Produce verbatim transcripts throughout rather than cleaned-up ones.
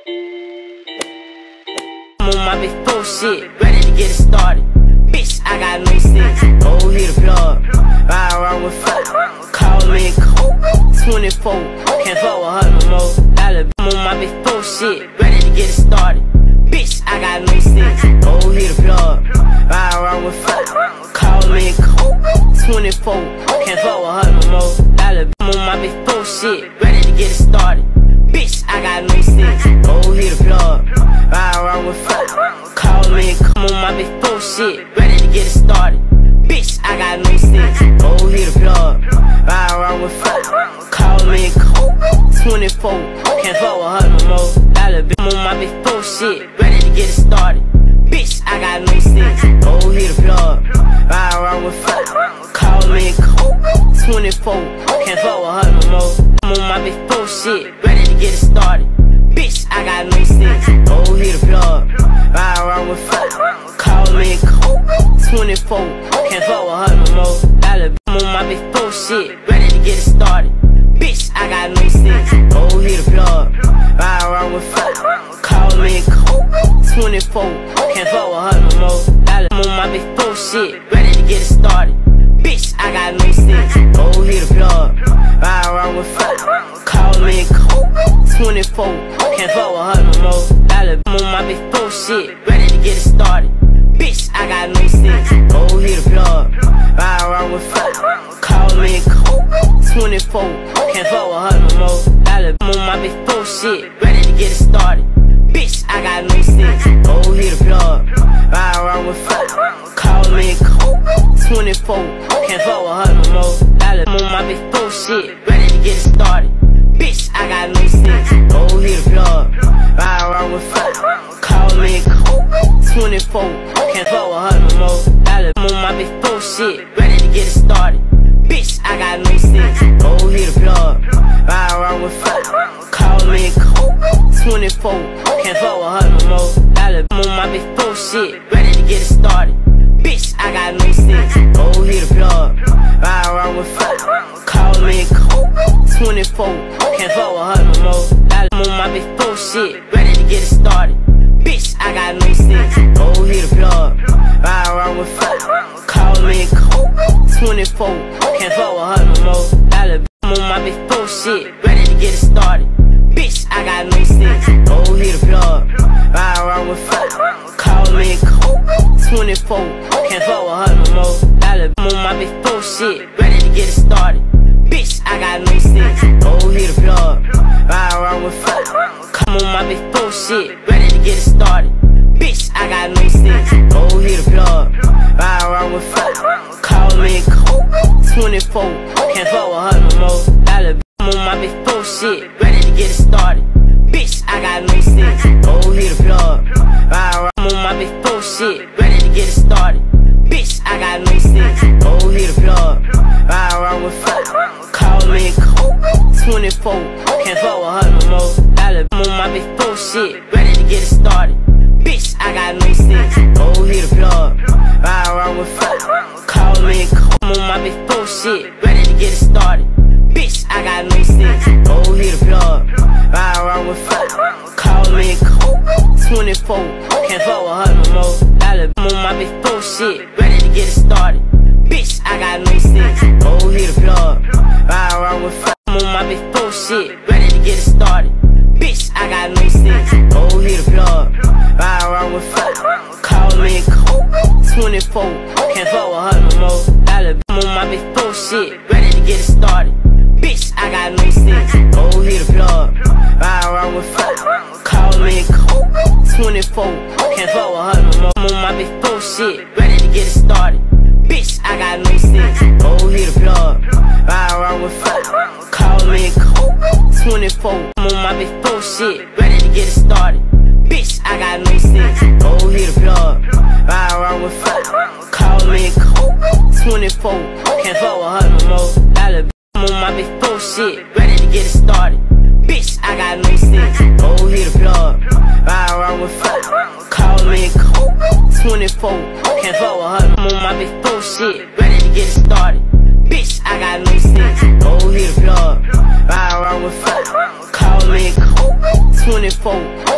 I'm on my bitch bullshit, ready to get it started. Bitch, I got no sense. Oh, he the plug. Ride around with fuck. Call me cool. twenty-four. Can't fuck with her no more. I'm on my bitch bullshit, ready to get it started. Bitch, I got no sense. Oh, he the plug. Ride around with fuck. Call me cool. twenty-four. Can't fuck with her no more. I'm on my bitch bullshit, ready to get it started. Bitch, I got no sense. Oh, he the plug. Ride around with fuck. Call me come on my bitch bullshit, ready to get it started. Bitch, I got no sense. Oh, he the plug. Ride around with fuck. Call me cool. twenty-four. Can't fuck with her no more. I'm on my bitch bullshit, ready to get it started. Bitch, I got no sense. Oh, he the plug. Ride around with fuck. Call me cool. twenty-four. Can't fuck with her no more. I'm on my bitch bullshit, ready to get it started. Bitch, I got no sense. Oh, he the plug. Ride around with fuck. Call me cool. twenty-four. Can't fuck with her no more. I'm on my bitch bullshit, ready to get it started. Bitch, I got no sense. Oh, he the plug. Ride around with fuck. Call me cool. twenty-four. Can't fuck with her no more. I'm on my bitch bullshit, ready to get it started. Bitch, I got no sense. Oh, he the plug. Ride around with fuck. Call me cool. twenty-four. Can't fuck with her no more. I'm on my bitch bullshit, ready to get it started. Bitch, I got no sense. Oh, he the plug. Ride around with fuck. Call me cool. twenty-four. Can't fuck with her no more. I'm on my bitch bullshit, ready to get it started. Bitch, I got no sense. Oh, he the plug. Ride around with fuck. Call me cool. twenty-four. Can't fuck with her no more. I'm on my bitch bullshit, ready to get it started. Bitch, I got no sense. Oh, he the plug. Ride around with fuck. Call me cool. twenty-four. Can't fuck with her no more. I'm on my bitch bullshit, ready to get it started. Bitch, I got no sense. Oh, he the plug. Ride around with fuck. Call me cool. twenty-four. Can't fuck with her no more. I'm on my bitch bullshit, ready to get it started. Bitch, I got no sense. Oh, he the plug. Ride around with fuck. Call me cool. twenty-four. Can't fuck with her no more. I'm on my bitch bullshit, ready to get it started. Bitch, I got no sense. Oh, he the plug. Ride around with fuck. Call me cool. twenty-four. Can't fuck with her no more. I'm on my bitch bullshit, ready to get it started. Bitch, I got no sense. Oh, he the plug. Ride around with fuck. Call me cool. twenty-four. Can't fuck with her no more. I'm on my bitch bullshit, ready to get it started. Bitch, I got no sense. Oh, he the plug. Ride around with fuck. Come on my bitch bullshit, ready to get it started. Bitch, I got no sense. Oh, he the plug. Ride around with fuck. Call me cool. twenty-four. Can't fuck with her no more. I'm on my bitch bullshit, ready to get it started. Bitch, I got no sense. Oh, he the plug. Ride around. I'm on my bitch bullshit, ready to get it started. Bitch, I got no sense. Oh, he the plug. Ride around with fuck. Call me cool. twenty-four. Can't fuck with her no more. I'm on my bitch bullshit, ready to get it started. Bitch, I got no sense. Oh, he the plug. Ride around with fuck. Call me cool. I'm on my bitch bullshit, ready to get it started. Bitch, I got no sense. Oh, he the plug. Ride around with fuck. Call me cool. twenty-four. Can't fuck with her no more. I'm on my bitch bullshit, ready to get it started. Bitch, I got no sense. Oh, he the plug. Ride around with fuck. I'm on my bitch bullshit, ready to get it started. Bitch, I got no sense. Oh, he the plug. Ride around with fuck. Call me cool. twenty-four. Can't fuck with her no more. I'm on my bitch bullshit, ready to get it started. Bitch, I got no sense. Oh, he the plug. Ride around with fuck. Call me cool. twenty-four. Can't fuck with her no more. I'm on my bitch bullshit, ready to get it started. Bitch, I got no sense. Oh, he the plug. Ride around with fuck. Call me cool. twenty-four. I'm on my bitch bullshit, ready to get it started. Bitch, I got no sense. Oh, he the plug. Ride around with fuck. Call me cool. twenty-four. Can't fuck with her no more. I'm on my bitch bullshit, ready to get it started. Bitch, I got no sense. Oh, he the plug. Ride around with fuck. Call me cool. twenty-four. Can't fuck with her. I'm on my bitch bullshit, ready to get it started. Bitch, I got no sense. Oh, he the plug. Ride around with fuck. Call me cool. twenty-four.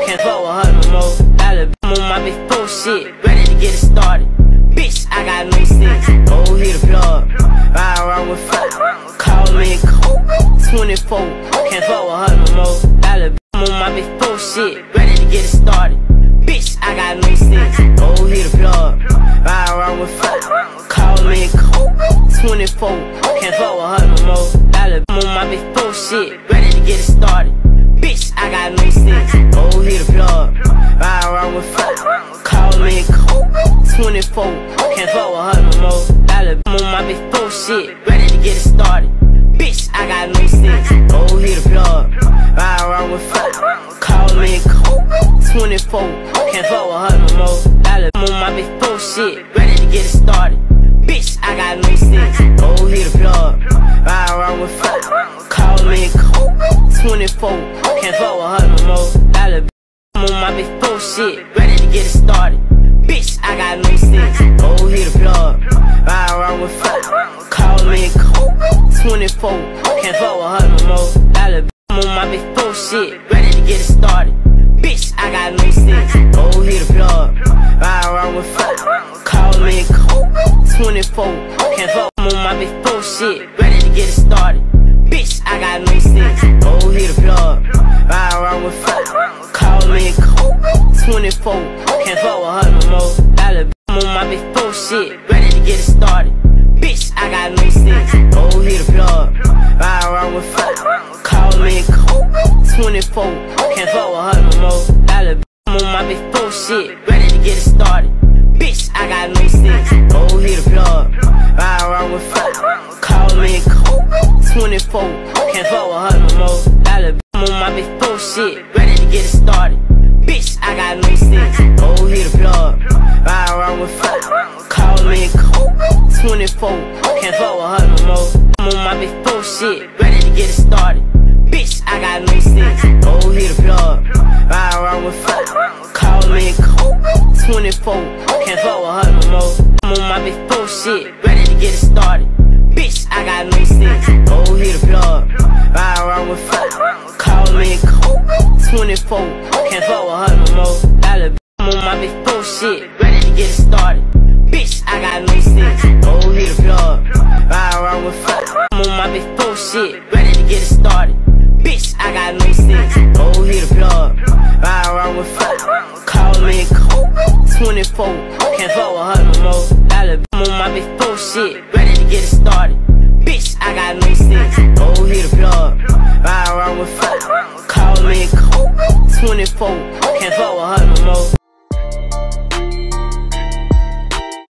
Can't fuck with her no more. Alabama on my big bullshit, ready to get it started. Bitch, I got no sense. Oh, he the plug. Ride around with fuck. Call me cool. twenty-four. Can't fuck with her no more. Alabama on my big bullshit, ready to get it started. Bitch, I got no sense. Oh, he the plug. Ride around with fuck. Call me cool. twenty-four. Can't fuck with her no more. Alabama on my big bullshit, ready to get it started. Bitch, I got no sense. Oh, he the plug. Ride around with fuck. Call me cool. twenty-four. Can't fuck with her no more. Alabama on my big bullshit, ready to get it started. Bitch, I got no sense. Oh, he the plug. Ride around with fuck. Call me cool. twenty-four. Can't fuck with her no more. Alabama on my big bullshit, ready to get it started. Bitch, I got no sense. Oh, he the plug. Ride around with fuck. Call me cool. twenty-four. Can't fuck with her no more. Alabama on my big bullshit, ready to get it started. Bitch, I got no sense. Oh, he the plug. Ride around with fuck. Call me cool. twenty-four. Can't fuck with her no more. Alabama on my big bullshit, ready to get it started. Bitch, I got no sense. Oh, he the plug. Ride around with fuck. Call me cool. twenty-four. Can't fuck on my big bullshit, ready to get it started. Bitch, I got no sense. Oh, he the plug. Ride around with fuck. Call me cool. twenty-four. Can't fuck with her no more. Alabama on my big bullshit, ready to get it started. Bitch, I got no sense. Oh, he the plug. Ride around with fuck. Call me cool. twenty-four. Can't fuck with her no more. Alabama on my big bullshit, ready to get it started. Bitch, I got no sense. Oh, he the plug. Ride around with fuck. Call me cool. twenty-four. Can't fuck with her no more. Alabama on my big bullshit, ready to get it started. Bitch, I got no sense. Oh, he the plug. Ride around with fuck. Call me cool. twenty-four. Can't fuck with her no more. I'm on my big bullshit, ready to get it started. Bitch, I got no sense. Oh, he the plug. Ride around with fuck. Call me cool. twenty-four. Can't fuck with her no more. I'm on my big bullshit, ready to get it started. Bitch, I got no sense. Oh, he the plug. Ride around with fuck. Call me cool. twenty-four. Can't fuck with her no more. Alabama on my big bullshit, ready to get it started. Bitch, I got no sense. Oh, he the plug. Ride around with fuck. I'm on my big bullshit, ready to get it started. Bitch, I got no sense. Oh, he the plug. Ride around with fuck. Call me cool. twenty-four. Can't fuck with her no more. Alabama on my big bullshit, ready to get it started. Bitch, I got no sense. Oh, he the plug. Ride around with fuck. Call me cool. twenty-four. Can't fuck with her no more.